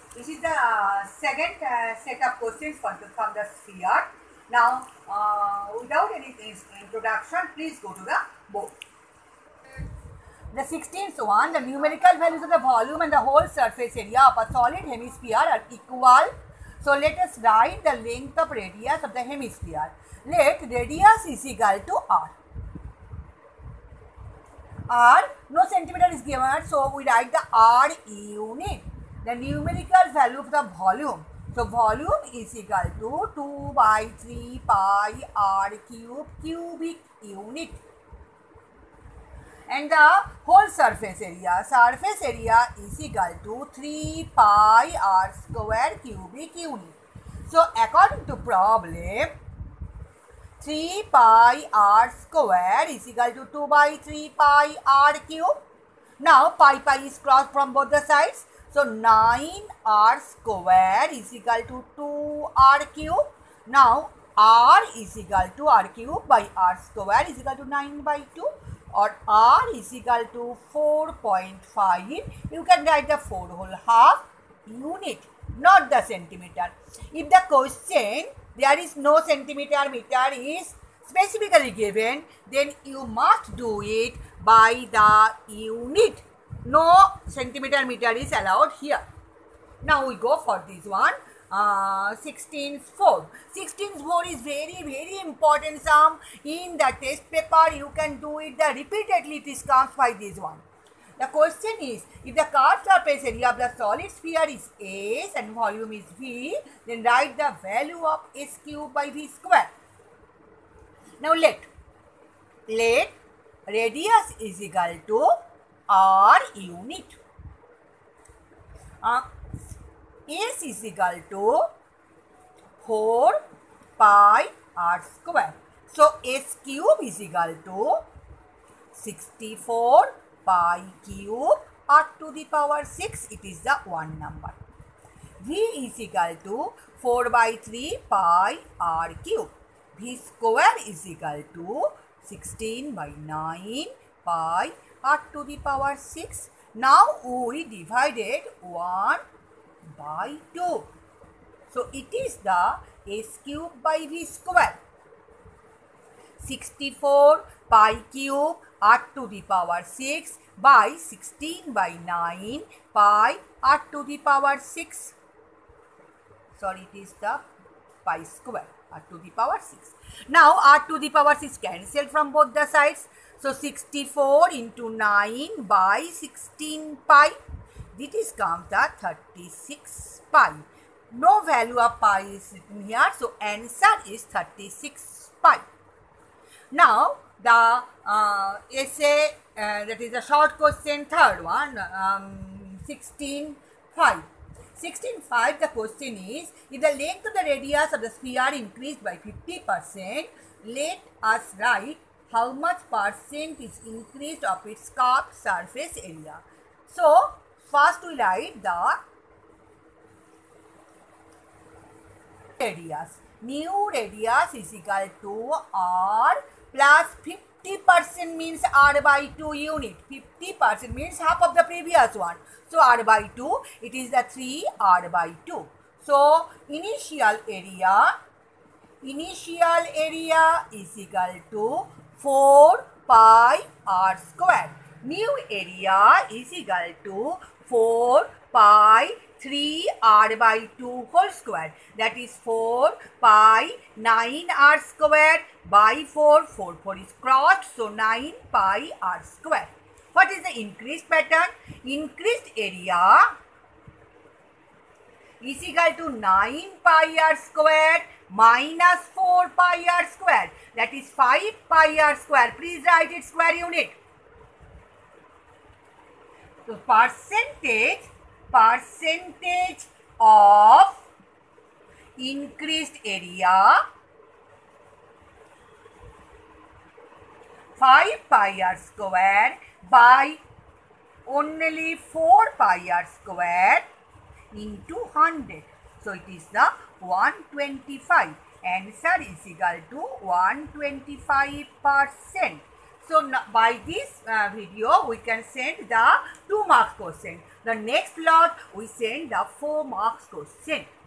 This is the second set of questions from the sphere. Now, without any introduction, please go to the board. The 16th one, the numerical values of the volume and the whole surface area of a solid hemisphere are equal. So, let us write the length of radius of the hemisphere. Let radius is equal to r. R, no centimeter is given, so we write the R unit. The numerical value of the volume. So, volume is equal to 2 by 3 pi r cube cubic unit. And the whole surface area is equal to 3 pi r square cubic unit. So, according to problem, 3 pi r square is equal to 2 by 3 pi r cube. Now, pi is crossed from both the sides. So, 9 r square is equal to 2 r cube. Now, r is equal to r cube by r square is equal to 9 by 2, or r is equal to 4.5. You can write the 4 whole half unit, not the centimeter. If the question there is no centimeter meter is specifically given, then you must do it by the unit. No centimeter meter is allowed here. Now we go for this one. 16th 4. 16th 4 is very important sum. In the test paper you can do it repeatedly. It comes by this one. The question is, if the curved surface area of the solid sphere is S and volume is V, then write the value of S cube by V square. Now let radius is equal to R unit. S is equal to 4 pi r square. So S cube is equal to 64 pi cube r to the power 6. It is the one number. V is equal to 4 by 3 pi r cube. V square is equal to 16 by 9 pi r to the power 6. Now we divided 1 by 2. So it is the S cube by V square. 64 pi cube r to the power 6 by 16 by 9 pi r to the power 6. Sorry, it is the pi square r to the power 6. Now r to the power 6 cancelled from both the sides. So 64 into 9 by 16 pi. This comes the 36 pi. No value of pi is written here. So answer is 36 pi. Now the essay, that is a short question, third one, 16.5. 16.5, the question is, if the length of the radius of the sphere increased by 50%, let us write how much percent is increased of its curved surface area. So first we write the radius. New radius is equal to r plus 50% means r by 2 unit. 50% means half of the previous one. So r by 2, it is the 3 r by 2. So initial area is equal to 4 pi r square. New area is equal to 4 pi 3 r by 2 whole square. That is 4 pi 9 r square by 4. 4 is crossed. So 9 pi r square. What is the increased pattern? Increased area is equal to 9 pi r square minus 4 pi r square. That is 5 pi r square. Please write its square unit. So percentage of increased area 5 pi r square by only 4 pi r square into 100. So it is the 125. Answer is equal to 125%. So by this video, we can send the 2 marks question. The next lot, we send the 4 marks question.